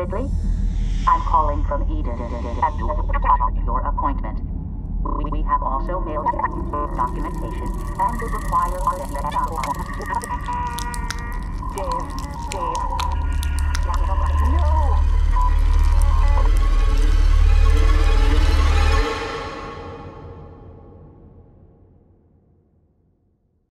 Ridley? I'm calling from Eden at your appointment. We have also mailed documentation and would require our